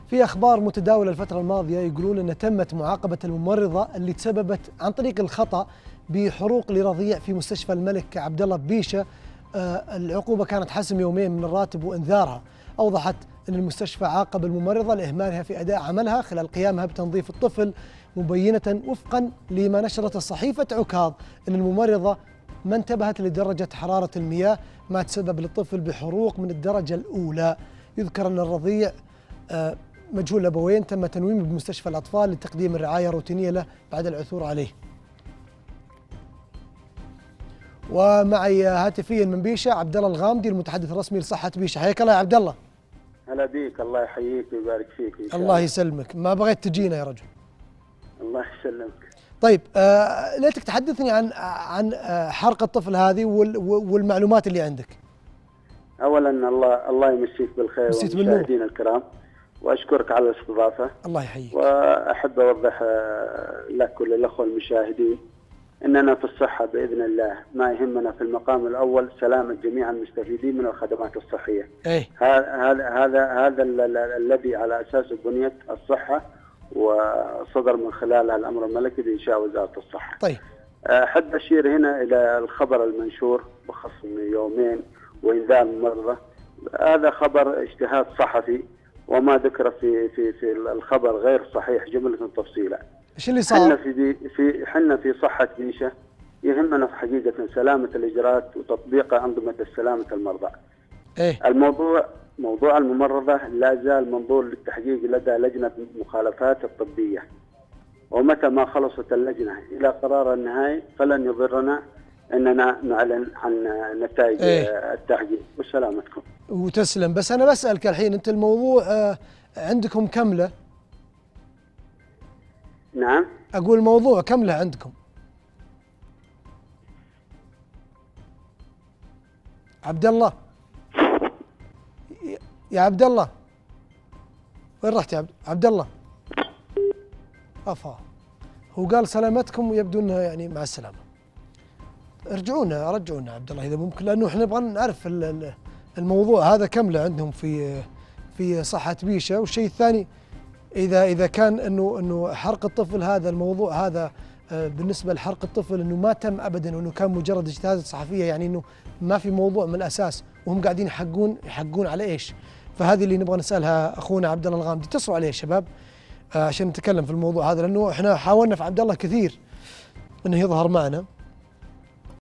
في أخبار متداولة الفترة الماضية يقولون أن تمت معاقبة الممرضة اللي تسببت عن طريق الخطأ بحروق لرضيع في مستشفى الملك عبد الله ببيشة. العقوبة كانت حسم يومين من الراتب وإنذارها. أوضحت أن المستشفى عاقب الممرضة لإهمالها في أداء عملها خلال قيامها بتنظيف الطفل، مبينة وفقا لما نشرت صحيفة عكاظ أن الممرضة ما انتبهت لدرجة حرارة المياه ما تسبب للطفل بحروق من الدرجة الأولى. يذكر أن الرضيع مجهول الأبوين تم تنويمه بمستشفى الأطفال لتقديم الرعاية الروتينية له بعد العثور عليه. ومعي هاتفيا من بيشة عبد الله الغامدي المتحدث الرسمي لصحة بيشة. حياك الله يا عبد الله. هلا بيك، الله يحييك ويبارك فيك إن شاء الله يسلمك، ما بغيت تجينا يا رجل. الله يسلمك. طيب ليتك تحدثني عن حرق الطفل هذه والمعلومات اللي عندك. اولا الله يمسيك بالخير ومشاهدينا الكرام، واشكرك على الاستضافه. الله يحييك. واحب اوضح لك وللاخوه المشاهدين اننا في الصحه باذن الله ما يهمنا في المقام الاول سلامه جميع المستفيدين من الخدمات الصحيه. ايه هذا الذي على اساسه بنيت الصحه وصدر من خلالها الامر الملكي بانشاء وزاره الصحه. طيب احب اشير هنا الى الخبر المنشور بخصم يومين وإنذار الممرضة. هذا خبر اجتهاد صحفي وما ذكر في الخبر غير صحيح جملة تفصيلا. ايش اللي صار؟ حنا في صحة بيشة يهمنا في حقيقة سلامة الإجراءات وتطبيق أنظمة السلامة المرضى. ايه موضوع الممرضة لا زال منظور للتحقيق لدى لجنة المخالفات الطبية، ومتى ما خلصت اللجنة إلى قرار النهائي فلن يضرنا اننا نعلن عن نتائج التحقيق. وسلامتكم. وتسلم. بس انا بسالك الحين، انت الموضوع عندكم كم له؟ نعم اقول الموضوع كم له عندكم؟ عبد الله، يا عبد الله وين رحت يا عبد الله؟ افا هو قال سلامتكم ويبدو انه يعني مع السلامه. رجعونا عبد الله اذا ممكن، لانه احنا نبغى نعرف الموضوع هذا كم عندهم في صحة بيشة. والشيء الثاني اذا كان انه حرق الطفل هذا الموضوع هذا بالنسبه لحرق الطفل انه ما تم ابدا وانه كان مجرد اجتهادات صحفيه، يعني انه ما في موضوع من الاساس وهم قاعدين يحقون على ايش؟ فهذه اللي نبغى نسالها اخونا عبد الله الغامدي. اتصلوا عليه يا شباب عشان نتكلم في الموضوع هذا، لانه احنا حاولنا في عبد الله كثير انه يظهر معنا